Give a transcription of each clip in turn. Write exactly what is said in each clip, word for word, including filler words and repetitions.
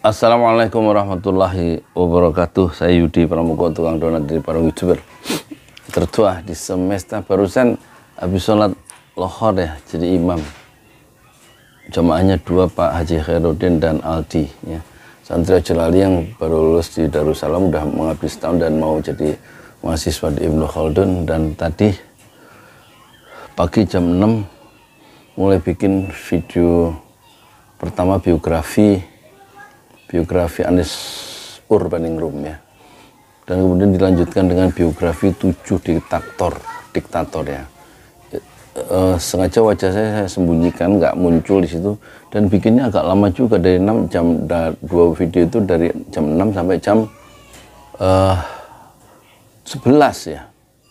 Assalamualaikum warahmatullahi wabarakatuh. Saya Yudi Pramuko, tukang donat dari Parung YouTuber. Tertua di semesta barusan habis sholat lohor ya, jadi imam. Jamaahnya dua, Pak Haji Khairuddin dan Aldi ya. Santri Jalali yang baru lulus di Darussalam udah mengabdi setahun dan mau jadi mahasiswa di Ibnu Khaldun. Dan tadi pagi jam enam mulai bikin video pertama biografi biografi Anies Urbaningrum ya, dan kemudian dilanjutkan dengan biografi tujuh diktator diktator ya. E, e, sengaja wajah saya, saya sembunyikan, nggak muncul di situ, dan bikinnya agak lama juga, dari enam jam, da, dua video itu dari jam enam sampai jam uh, sebelas ya.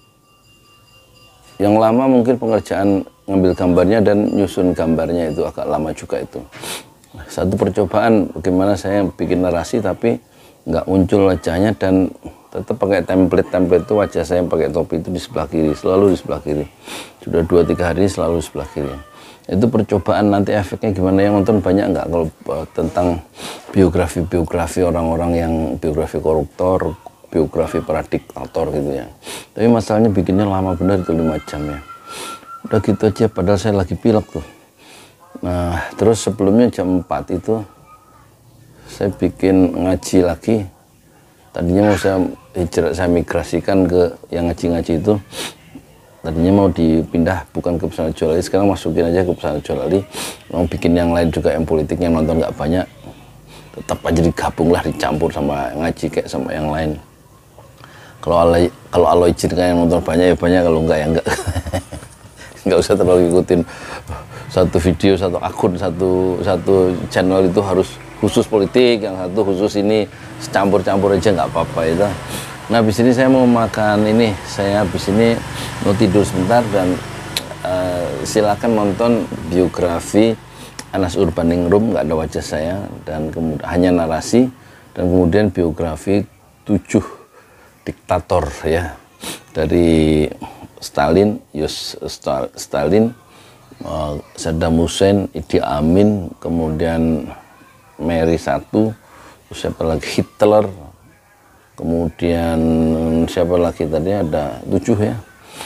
Yang lama mungkin pengerjaan ngambil gambarnya dan nyusun gambarnya, itu agak lama juga itu. Satu percobaan bagaimana saya bikin narasi tapi nggak muncul wajahnya, dan tetap pakai template-template itu wajah saya pakai topi itu di sebelah kiri, selalu di sebelah kiri. Sudah dua tiga hari selalu di sebelah kiri. Itu percobaan, nanti efeknya gimana, yang nonton banyak nggak kalau uh, tentang biografi-biografi orang-orang yang biografi koruptor, biografi para diktator gitu ya. Tapi masalahnya bikinnya lama benar itu, lima jam ya. Udah gitu aja, padahal saya lagi pilek tuh. Nah, terus sebelumnya jam empat itu saya bikin ngaji lagi. Tadinya mau saya hijrah, saya migrasikan ke yang ngaji-ngaji itu. Tadinya mau dipindah bukan ke Pesantren Jalali, sekarang masukin aja ke Pesantren Jalali. Mau bikin yang lain juga, yang politiknya nonton nggak banyak. Tetap aja digabung lah, dicampur sama ngaji kayak sama yang lain. Kalau aloy, kalau aloy kan yang nonton banyak ya banyak, kalau enggak ya enggak. Nggak usah terlalu ikutin satu video, satu akun, satu satu channel itu harus khusus politik, yang satu khusus ini, campur-campur aja nggak apa-apa itu. Nah, habis ini saya mau makan ini, saya habis ini mau tidur sebentar, dan uh, silakan nonton biografi Anies Urbaningrum, nggak ada wajah saya, dan kemudian hanya narasi, dan kemudian biografi tujuh diktator ya, dari Stalin, Yus Stalin, uh, Saddam Hussein, Idi Amin, kemudian Mary satu, siapa lagi, Hitler, kemudian siapa lagi tadi, ada tujuh ya,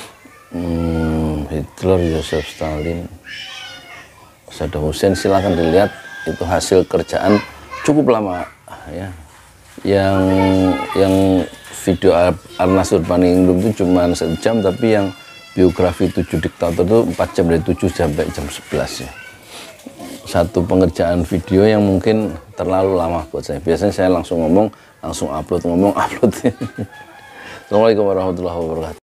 hmm, Hitler, Yosef Stalin, Saddam Hussein. Silahkan dilihat, itu hasil kerjaan cukup lama ya. Yang yang video Anies Urbaningrum itu cuma satu jam, tapi yang biografi tujuh diktator itu empat jam, dari tujuh sampai jam sebelas ya. Satu pengerjaan video yang mungkin terlalu lama buat saya. Biasanya saya langsung ngomong, langsung upload, ngomong, upload. Assalamualaikum warahmatullahi wabarakatuh.